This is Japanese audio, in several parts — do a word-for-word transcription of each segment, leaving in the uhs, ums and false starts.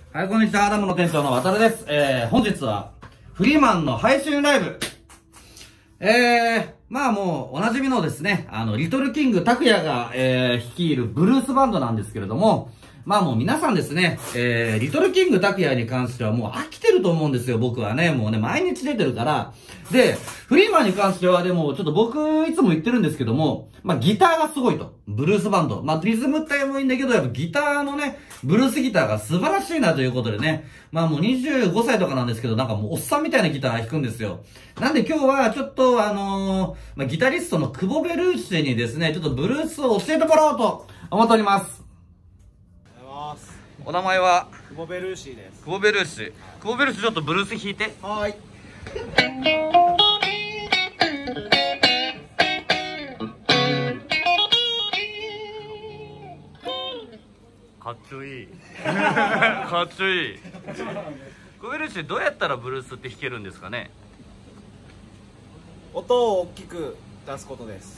はい、こんにちは。アダムの店長の渡るです。えー、本日は、フリーマンの配信ライブ。えー、まあもう、おなじみのですね、あの、リトルキング拓也が、えー、率いるブルースバンドなんですけれども、まあもう皆さんですね、えー、リトルキング拓也に関してはもう飽きてると思うんですよ、僕はね。もうね、毎日出てるから。で、フリーマンに関してはでも、ちょっと僕、いつも言ってるんですけども、まあギターがすごいと。ブルースバンド。まあリズム体もいいんだけど、やっぱギターのね、ブルースギターが素晴らしいなということでね。まあもうにじゅうごさいとかなんですけど、なんかもうおっさんみたいなギター弾くんですよ。なんで今日はちょっとあのー、まあギタリストの久保ベルーシにですね、ちょっとブルースを教えてもらおうと思っております。お名前は久保ベルーシです。 久保ベルーシ。久保ベルーシちょっとブルース弾いて。 はーい。 かっちょいい。かっちょいい。久保ベルーシどうやったらブルースって弾けるんですかね。 音を大きく出すことです。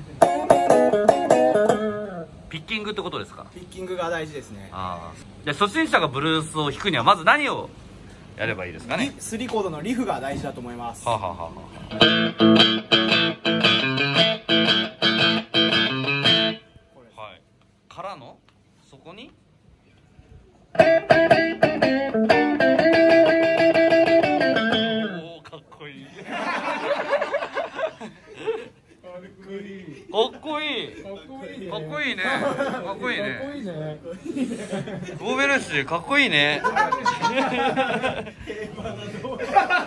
ピッキングってことですか。 ピッキングが大事ですね。 ああ。じゃあ初心者がブルースを弾くにはまず何をやればいいですかね。 スリーコードのリフが大事だと思います。 はあ、はあはあはあ、はい。からのそこにおお、かっこいい。かっこいい。かっこいい。かっこいいね。かっこいいね。久保ベルーシかっこいいね。